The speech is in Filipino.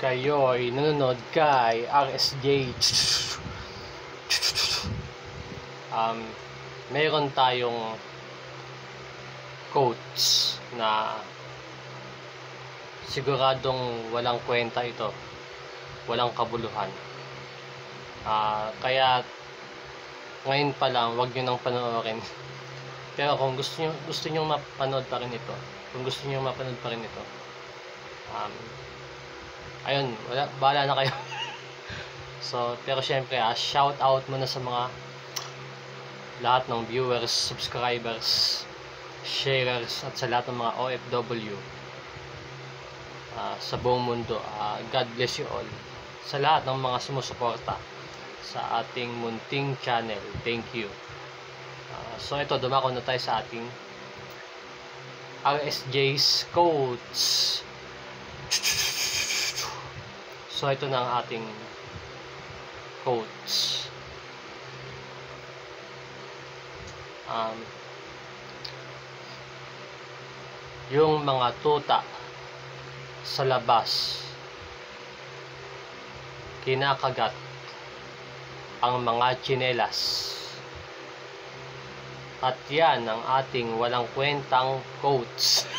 kayo'y nanonood kay RSJ. Meron tayong quotes na siguradong walang kwenta ito, walang kabuluhan. Kaya ngayon pa lang, wag nyo nang panoorin. Pero kung gusto nyo mapanood pa rin ito, ayun, bahala na kayo. So, pero syempre, shout out muna sa mga lahat ng viewers, subscribers, sharers, at sa lahat ng mga OFW sa buong mundo. God bless you all. Sa lahat ng mga sumusuporta sa ating munting channel, thank you. So ito, dumako na tayo sa ating RSJ's quotes. So ito na ang ating quotes. Yung mga tuta sa labas, kinakagat ang mga tsinelas. At yan ang ating walang kwentang quotes.